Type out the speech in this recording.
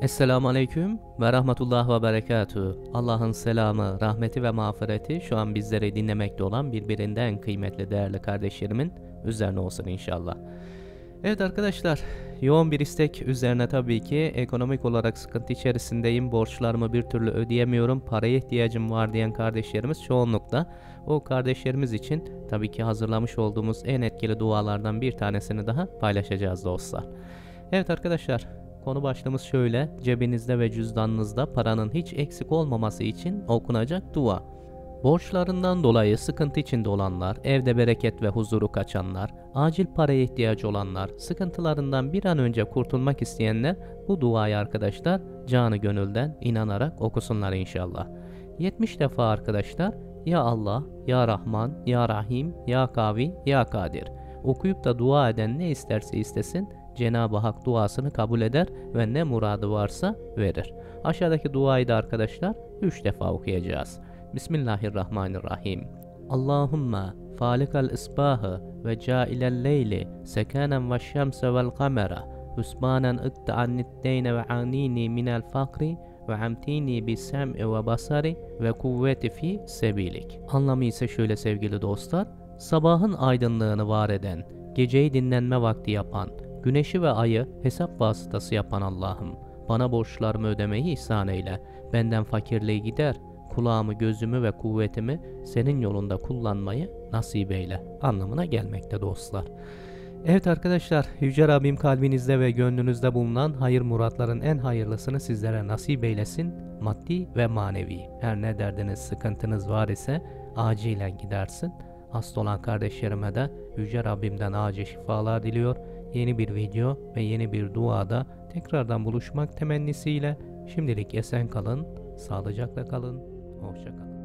Esselamu Aleyküm ve Rahmetullah ve Berekatuhu. Allah'ın selamı, rahmeti ve mağfireti şu an bizleri dinlemekte olan birbirinden kıymetli değerli kardeşlerimin üzerine olsun inşallah. Evet arkadaşlar, yoğun bir istek üzerine tabii ki ekonomik olarak sıkıntı içerisindeyim, borçlarımı bir türlü ödeyemiyorum, paraya ihtiyacım var diyen kardeşlerimiz çoğunlukla. O kardeşlerimiz için tabii ki hazırlamış olduğumuz en etkili dualardan bir tanesini daha paylaşacağız dostlar. Evet arkadaşlar, konu başlığımız şöyle: cebinizde ve cüzdanınızda paranın hiç eksik olmaması için okunacak dua. Borçlarından dolayı sıkıntı içinde olanlar, evde bereket ve huzuru kaçanlar, acil paraya ihtiyacı olanlar, sıkıntılarından bir an önce kurtulmak isteyenler bu duayı arkadaşlar canı gönülden inanarak okusunlar inşallah. 70 defa arkadaşlar Ya Allah, Ya Rahman, Ya Rahim, Ya Kavi, Ya Kadir okuyup da dua eden ne isterse istesin Cenab-ı Hak duasını kabul eder ve ne muradı varsa verir. Aşağıdaki duayı da arkadaşlar 3 defa okuyacağız. Bismillahirrahmanirrahim. Allahümme falikal isbahı ve cailel leyli sekanen ve şemse vel kamera husbanen ikta'anniddeyne ve anini minel fakri ve amtini bi sem'i ve basari ve kuvveti fi sebilik. Anlamı ise şöyle sevgili dostlar: sabahın aydınlığını var eden, geceyi dinlenme vakti yapan, güneşi ve ayı hesap vasıtası yapan Allah'ım, bana borçlarımı ödemeyi ihsan eyle, benden fakirliği gider, kulağımı, gözümü ve kuvvetimi senin yolunda kullanmayı nasip eyle anlamına gelmekte dostlar. Evet arkadaşlar, Yüce Rabbim kalbinizde ve gönlünüzde bulunan hayır muratların en hayırlısını sizlere nasip eylesin. Maddi ve manevi her ne derdiniz, sıkıntınız var ise acilen gidersin. Hasta olan kardeşlerime de Yüce Rabbimden acil şifalar diliyor. Yeni bir video ve yeni bir duada tekrardan buluşmak temennisiyle şimdilik esen kalın, sağlıcakla kalın, hoşça kalın.